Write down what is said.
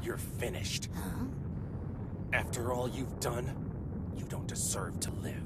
You're finished. Huh? After all you've done, you don't deserve to live.